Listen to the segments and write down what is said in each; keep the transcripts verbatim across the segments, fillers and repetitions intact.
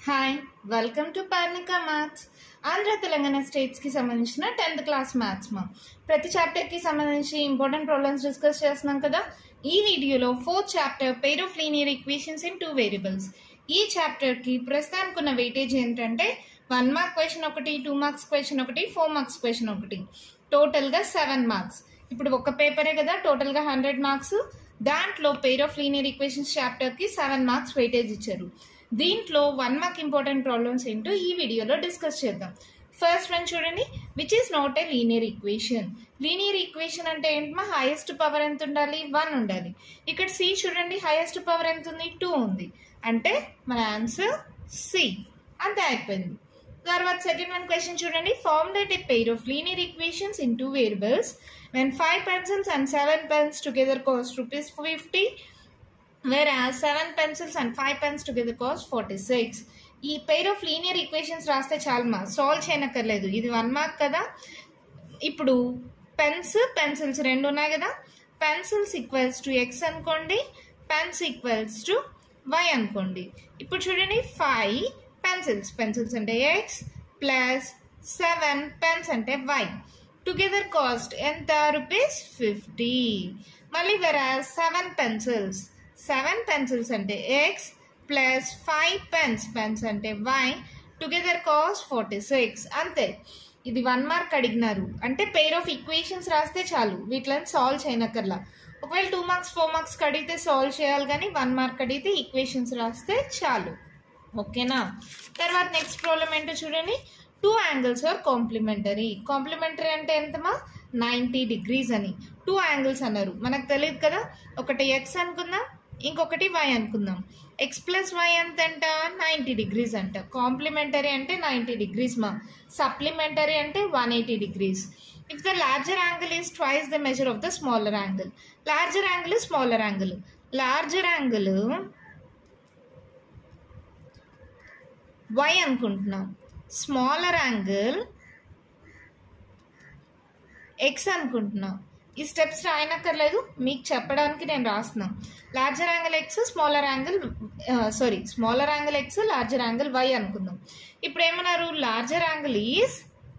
Hi welcome to Parnika maths. Andhra Telangana స్టేట్స్కి సంబంధించిన tenth class maths మా ప్రతి చాప్టర్కి సంబంధించి ఇంపార్టెంట్ ప్రాబ్లమ్స్ డిస్కస్ చేస్తున్నాం కదా. ఈ వీడియోలో fourth chapter pair of linear equations in two variables. ఈ చాప్టర్కి ప్రస్తుతానికి ఉన్న వెయిటేజ్ ఏంటంటే వన్ మార్క్ క్వశ్చన్ ఒకటి, టూ మార్క్స్ క్వశ్చన్ ఒకటి, ఫోర్ మార్క్స్ క్వశ్చన్ ఒకటి, టోటల్గా సెవెన్ మార్క్స్. ఇప్పుడు ఒక పేపరే కదా, టోటల్గా హండ్రెడ్ మార్క్స్. దాంట్లో పెయిర్ ఆఫ్ లీనియర్ ఈక్వేషన్స్ చాప్టర్కి సెవెన్ మార్క్స్ వెయిటేజ్ ఇచ్చారు. దీంట్లో వన్ మార్క్ ఇంపార్టెంట్ ప్రాబ్లమ్స్ ఏంటో ఈ వీడియోలో డిస్కస్ చేద్దాం. ఫస్ట్ వన్ చూడండి, which is not a linear equation. Linear equation అంటే ఏంటమ్మా, హైయెస్ట్ పవర్ ఎంత ఉండాలి? వన్ ఉండాలి. ఇక్కడ సి చూడండి, హైయెస్ట్ పవర్ ఎంత ఉంది? టూ ఉంది. అంటే మన ఆన్సర్ సి. అంతే అయిపోయింది. తర్వాత సెకండ్ వన్ క్వశ్చన్ చూడండి, form that a pair of linear equations in two variables when five pencils and seven pens together cost rupees fifty, whereas seven pencils and five pens together cost forty-six. ఈ pair of linear equations రాస్తే చాలు మా, solve చేయనక్కర్లేదు. ఇది one mark కదా. ఇప్పుడు pens pencils రెండు ఉన్నాయి కదా, పెన్సిల్స్ ఈక్వల్స్ టు ఎక్స్ అనుకోండి, పెన్స్ ఈక్వల్స్ టు వై అనుకోండి. ఇప్పుడు చూడండి, ఫైవ్ పెన్సిల్స్ పెన్సిల్స్ అంటే ఎక్స్ ప్లస్ సెవెన్ పెన్స్ అంటే వై, టుగెదర్ కాస్ట్ ఎంత? Rupees fifty. మళ్ళీ whereas seven pencils seven pencils అంటే X plus five pens pens అంటే Y, together cost forty six. అంతే. ఇది వన్ మార్క్ అడిగినారు అంటే పెయిర్ ఆఫ్ ఈక్వేషన్స్ రాస్తే చాలు, వీటిని సాల్వ్ చేయనక్కర్లా. ఒకవేళ టూ మార్క్స్ ఫోర్ మార్క్స్ అడిగితే సాల్వ్ చేయాలి, కానీ వన్ మార్క్ అడిగితే ఈక్వేషన్స్ రాస్తే చాలు. ఓకేనా. తర్వాత నెక్స్ట్ ప్రాబ్లం ఏంటో చూడండి, two angles are complementary. Complementary అంటే ఎంతమా? నైంటీ డిగ్రీస్ అని. టూ యాంగిల్స్ అన్నారు, మనకు తెలియదు కదా. ఒకటి ఎక్స్ అనుకుందాం, ఇంకొకటి వై అనుకుందాం. ఎక్స్ ప్లస్ వై ఎంత అంట? నైంటీ డిగ్రీస్ అంట. కాంప్లిమెంటరీ అంటే నైంటీ డిగ్రీస్ మా, సప్లిమెంటరీ అంటే one eighty degrees. If the larger angle is twice the measure of the smaller angle. Larger angle smaller angle. Larger angle Y అనుకుంటున్నాం, smaller angle X అనుకుంటున్నాం. ఈ steps రాయనక్కర్లేదు, మీకు చెప్పడానికి నేను రాస్తున్నాను. Larger angle X, smaller angle sorry smaller angle X, larger angle Y అనుకుందాం. ఇప్పుడు ఏమన్నారు? Larger angle is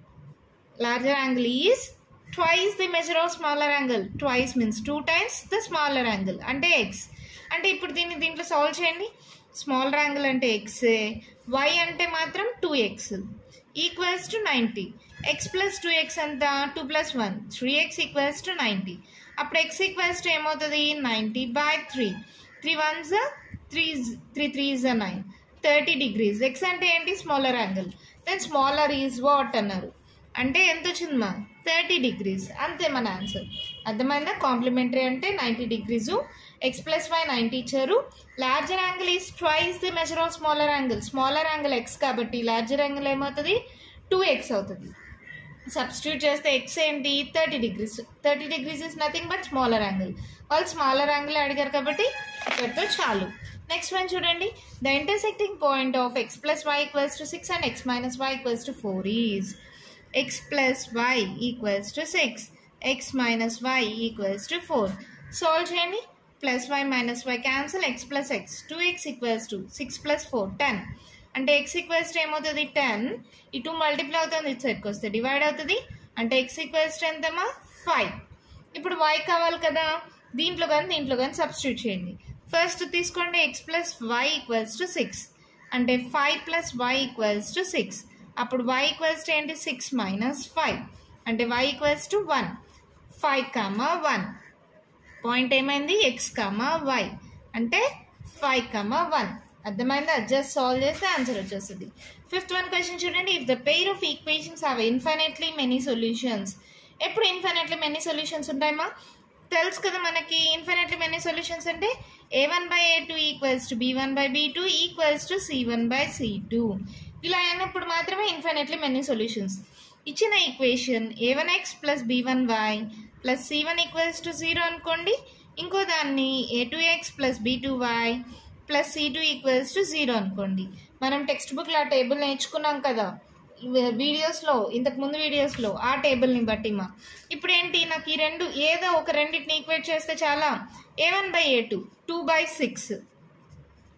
larger angle is twice the measure of smaller angle. Twice means two times the smaller angle అంటే X. అంటే ఇప్పుడు దీన్ని దీంట్లో solve చేయండి. Smaller angle అంటే ఎక్స్, వై అంటే మాత్రం two X equals to ninety. X plus two X అంతా two plus one three X equals to ninety. అప్పుడు ఎక్స్ ఈక్వల్స్ టు ఏమవుతుంది? Ninety by three. Three ones three three three is nine, thirty degrees. X అంటే ఏంటి? Smaller angle. Then smaller is what అన్నారు అంటే ఎంత వచ్చింది మా? Thirty degrees. అంతే మన ఆన్సర్. అర్థమైందా? కాంప్లిమెంటరీ అంటే ninety degrees, X plus Y ninety ఇచ్చారు. Larger angle is twice the measure of smaller angle. Smaller angle X కాబట్టి లార్జర్ యాంగిల్ ఏమవుతుంది? టూ ఎక్స్ అవుతుంది. సబ్స్టిట్యూట్ చేస్తే ఎక్స్ ఏంటి? Thirty degrees. Thirty degrees is nothing but smaller angle. వాళ్ళు smaller angle అడిగారు కాబట్టి ఇక్కడితో చాలు. నెక్స్ట్ వన్ చూడండి, the intersecting point of X plus y equals to six and x minus y equals to four is x plus y equals to six, x minus y equals to four. Solve చేయండి. Plus y minus y cancel, x plus x, two X equals to six plus four ten. అంటే x equals to ఏమవుతుంది? Ten. ఈ two multiply అవుతుంది, ఇటు సైడ్కి వస్తే divide అవుతుంది. అంటే ఎక్స్ ఈక్వల్స్ టు ఎంతమ్మా? ఫైవ్. ఇప్పుడు వై కావాలి కదా, దీంట్లో కానీ దీంట్లో కానీ సబ్స్టిట్యూట్ చేయండి. ఫస్ట్ తీసుకోండి, x plus y equals to six అంటే five plus y equals to six. అప్పుడు వై ఈక్వల్స్ టు ఏంటి? సిక్స్ మైనస్ ఫైవ్ అంటే y equals to one. Five comma one, point ఏమైంది? ఎక్స్ కామా వై అంటే five comma one. అర్థమైందా? Just solve చేస్తే answer వచ్చేస్తుంది. Fifth one question చూడండి, if the pair of equations have infinitely many solutions. ఎప్పుడు infinitely many solutions ఉంటాయమ్మా? తెలుసు కదా మనకి. ఇన్ఫైనైట్లీ మెనీ సొల్యూషన్స్ అంటే a one by a two equals to b one by b two equals to c one by c two. ఇలా అయినప్పుడు మాత్రమే infinitely many solutions. ఇచ్చిన equation a one x plus b one y plus c one equals to zero అనుకోండి. ఇంకో దాన్ని a two x plus b two y plus c two equals to zero అనుకోండి. మనం text బుక్లో ఆ table నేర్చుకున్నాం కదా వీడియోస్లో, ఇంతకు ముందు వీడియోస్లో, ఆ టేబుల్ని బట్టి మా. ఇప్పుడు ఏంటి, నాకు ఈ రెండు ఏదో ఒక రెండింటిని ఈక్వేట్ చేస్తే చాలా. A one by a two two by six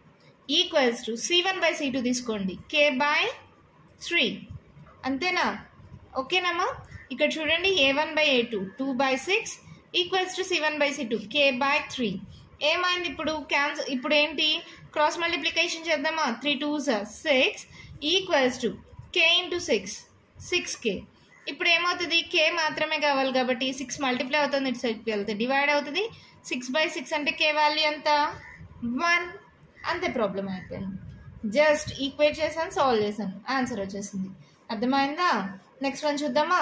equals to c one by c two తీసుకోండి కే బై త్రీ అంతేనా ఓకేనమ్మా ఇక్కడ చూడండి a one by a two two by six equals to c one by c two k by three ఏమైంది ఇప్పుడు cancel ఇప్పుడు ఏంటి cross multiplication చేద్దామా three two six equals to k into six six k ఇప్పుడు ఏమవుతుంది కే మాత్రమే కావాలి కాబట్టి సిక్స్ మల్టిప్లై అవుతుంది ఇటు సైడ్కి వెళ్తే డివైడ్ అవుతుంది సిక్స్ బై సిక్స్ అంటే కే వాల్యూ ఎంత వన్ అంతే ప్రాబ్లం అయిపోయింది జస్ట్ ఈక్వేట్ చేశాను సాల్వ్ చేశాను ఆన్సర్ వచ్చేసింది అర్థమైందా నెక్స్ట్ వన్ చూద్దామా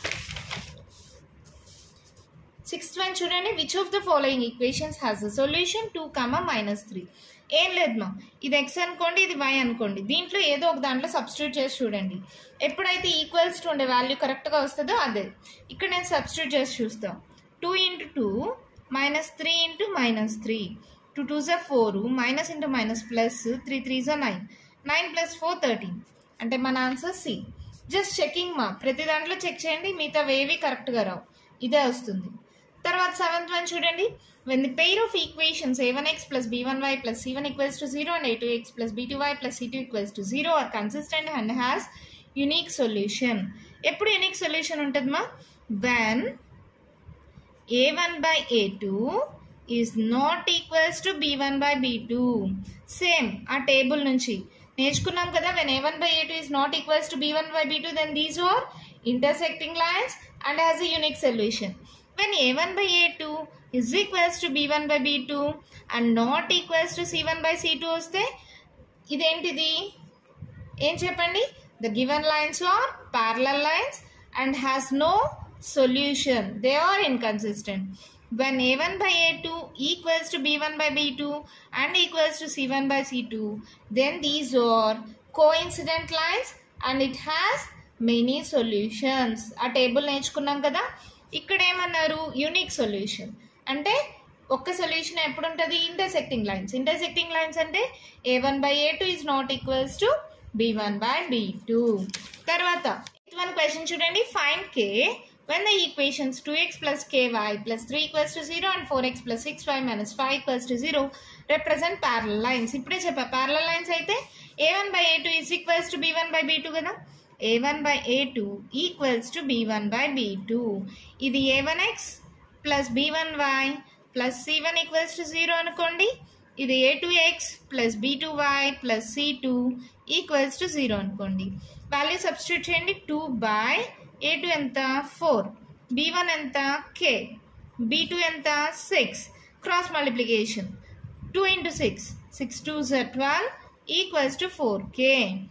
సిక్స్త్ వన్ చూడండి which of the following equations has the solution two comma minus three ఏం లేదు మా ఇది ఎక్స్ అనుకోండి ఇది వై అనుకోండి దీంట్లో ఏదో ఒక దాంట్లో సబ్స్టిట్యూట్ చేసి చూడండి ఎప్పుడైతే ఈక్వల్స్ టు ఉండే వాల్యూ కరెక్ట్గా వస్తుందో అదే ఇక్కడ నేను సబ్స్టిట్యూట్ చేసి చూస్తాను two into two minus three into minus three two two జా four minus into minus plus three three జా nine nine plus four thirteen అంటే మన ఆన్సర్ సి జస్ట్ చెకింగ్ మా ప్రతి దాంట్లో చెక్ చేయండి మిగతా వేవి కరెక్ట్గా రావు ఇదే వస్తుంది తర్వాత సెవెంత్ వన్ చూడండి when the pair of equations a one x plus b one y plus c one equals to zero and a two x plus b two y plus c two equals to zero are consistent and has unique solution ఎప్పుడు unique solution ఉంటుందమ్మా when a one by a two is not equals to b one by b two same ఆ table నుంచి నేర్చుకున్నాం కదా when a one by a two is not equals to b one by b two then these are intersecting lines and has a unique solution when a one by a two is equals to b one by b two and not equals to c one by c two వస్తే ఇదేంటిది ఏం చెప్పండి the given lines are parallel lines and has no solution they are inconsistent when a one by a two equals to b one by b two and equals to c one by c two then these are coincident lines and it has many solutions ఆ table నేర్చుకున్నాం కదా ఇక్కడ ఏమన్నారు unique solution అంటే ఒక్క solution ఎప్పుడు ఉంటుంది intersecting lines intersecting lines అంటే a one by a two is not equals to b one by b two తర్వాత వన్ క్వశ్చన్ చూడండి find k when the equations two x plus ky plus three equals to zero and four x plus six y minus five equals to zero represent parallel lines ఇప్పుడే చెప్పా parallel lines అయితే a one by a two is equals to b one by b two కదా a one by a two equals to b one by b two ఇది a one x plus b one y plus c one equals to zero అనుకోండి ఇది a two x plus b two y plus c two equals to zero అనుకోండి value substitute చేయండి two by a two ఎంత four b one ఎంత k b two ఎంత six cross multiplication two into six six twos are twelve equals to four k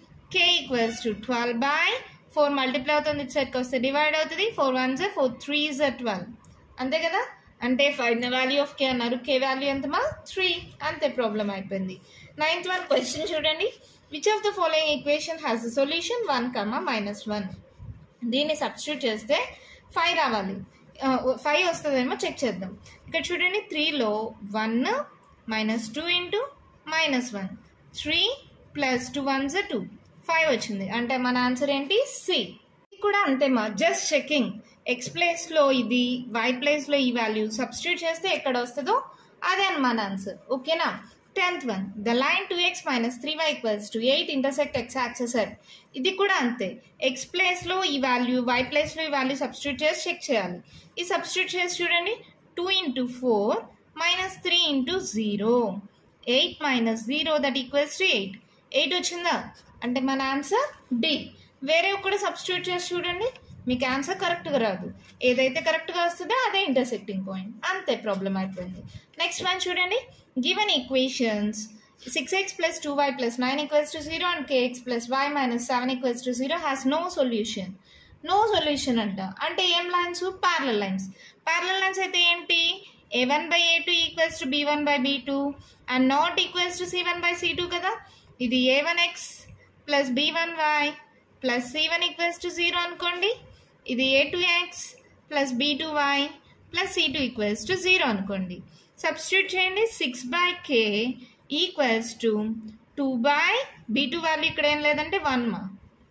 k equals to twelve by four multiply అవుతుంది ఇటు సైడ్కి వస్తే divide అవుతుంది four ones are four threes are twelve అంతే కదా అంటే find the value of k అన్నారు k value ఎంతమా త్రీ అంతే ప్రాబ్లం అయిపోయింది నైన్త్ వన్ క్వశ్చన్ చూడండి which of the following equation has the solution one comma minus one దీన్ని substitute చేస్తే ఫైవ్ రావాలి ఫైవ్ వస్తుందేమో చెక్ చేద్దాం ఇక్కడ చూడండి త్రీలో one minus two into minus one three plus two ones two five వచ్చింది అంటే మన ఆన్సర్ ఏంటి సి కూడా అంతేమా జస్ట్ చెకింగ్ ఎక్స్ ప్లేస్లో ఇది వై ప్లేస్లో ఈ వాల్యూ సబ్స్టిట్యూట్ చేస్తే ఎక్కడ వస్తుందో అదే అని మన ఆన్సర్ ఓకేనా tenth one the line two x minus three y equals to eight intersect x axis at ఇది కూడా అంతే ఎక్స్ ప్లేస్లో ఈ వాల్యూ వై ప్లేస్లో ఈ వాల్యూ సబ్స్టిట్యూట్ చేసి చెక్ చేయాలి ఈ సబ్స్టిట్యూట్ చేసి చూడండి two into four minus three into zero eight minus zero that equals to eight eight వచ్చిందా అంటే మన ఆన్సర్ డి వేరే కూడా సబ్స్టిట్యూట్ చేసి చూడండి మీకు ఆన్సర్ కరెక్ట్గా రాదు ఏదైతే కరెక్ట్గా వస్తుందో అదే ఇంటర్సెక్టింగ్ పాయింట్ అంతే ప్రాబ్లం అయిపోయింది నెక్స్ట్ వన్ చూడండి given equations six x plus two y plus nine equals to zero and k x plus y minus seven equals to zero has no solution no solution అంట అంటే ఏం lines parallel lines parallel lines అయితే ఏంటి a one by a two equals to b one by b two and not equals to c one by c two కదా ఇది a one x plus b one y plus c one equals to zero అనుకోండి ఇది a two x plus b two y plus c two equals to zero అనుకోండి substitute చేయండి six by k equals to two by b two value ఇక్కడ ఏం లేదంటే one మా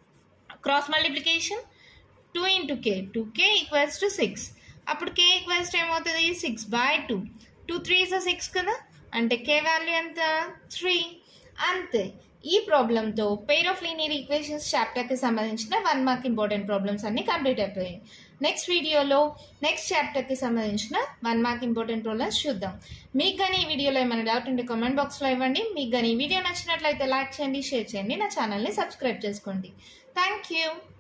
cross multiplication two into k two k equals to six అప్పుడు k equals to ఏమవుతుంది six by two two three is six కదా అంటే k value ఎంత three అంతే. ఈ ప్రాబ్లంతో పెయిర్ ఆఫ్ లీనియర్ ఈక్వేషన్స్ చాప్టర్కి సంబంధించిన వన్ మార్క్ ఇంపార్టెంట్ ప్రాబ్లమ్స్ అన్ని కంప్లీట్ అయిపోయాయి. నెక్స్ట్ వీడియోలో నెక్స్ట్ చాప్టర్కి సంబంధించిన వన్ మార్క్ ఇంపార్టెంట్ ప్రాబ్లమ్స్ చూద్దాం. మీకు కానీ ఈ వీడియోలో ఏమైనా డౌట్ ఉంటే కామెంట్ బాక్స్లో ఇవ్వండి. మీకు కానీ ఈ వీడియో నచ్చినట్లయితే లైక్ చేయండి, షేర్ చేయండి, నా ఛానల్ని సబ్స్క్రైబ్ చేసుకోండి. Thank you.